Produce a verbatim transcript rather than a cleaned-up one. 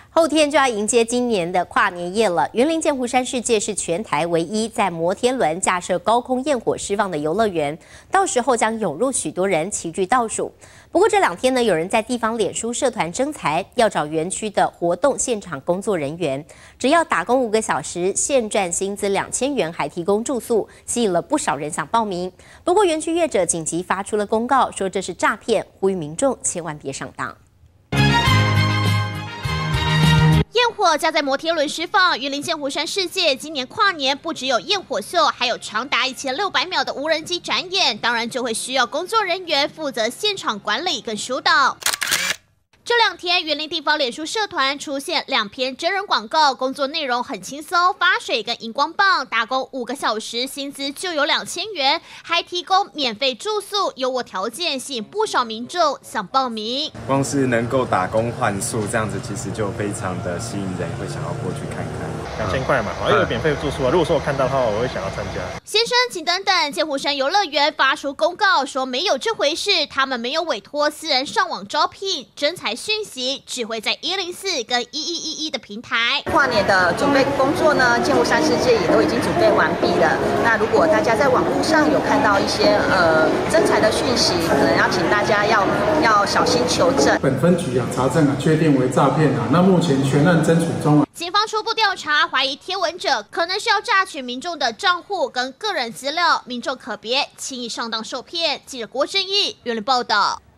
后天就要迎接今年的跨年夜了。云林剑湖山世界是全台唯一在摩天轮架设高空焰火释放的游乐园，到时候将涌入许多人齐聚倒数。不过这两天呢，有人在地方脸书社团征才，要找园区的活动现场工作人员，只要打工五个小时，现赚薪资两千元，还提供住宿，吸引了不少人想报名。不过园区业者紧急发出了公告，说这是诈骗，呼吁民众千万别上当。 焰火将在摩天轮释放，云林剑湖山世界今年跨年不只有焰火秀，还有长达一千六百秒的无人机展演，当然就会需要工作人员负责现场管理跟疏导。 这两天，云林地方脸书社团出现两篇真人广告，工作内容很轻松，发水跟荧光棒，打工五个小时，薪资就有两千元，还提供免费住宿，优渥条件，吸引不少民众想报名。 光是能够打工换宿这样子，其实就非常的吸引人，会想要过去看看。 两千块嘛，还有免费住宿啊。如果说我看到的话，我会想要参加。 先生，请等等，剑湖山游乐园发出公告说没有这回事，他们没有委托私人上网招聘征才。 讯息只会在一零四跟一一一一的平台。 跨年的准备工作呢，剑湖山世界也都已经准备完毕了。那如果大家在网络上有看到一些呃征才的讯息，可能要请大家要要小心求证。 本分局啊查证啊，确定为诈骗啊。那目前全案侦处中啊。 警方初步调查，怀疑贴文者可能是要榨取民众的账户跟个人资料，民众可别轻易上当受骗。记者郭正义，云林报道。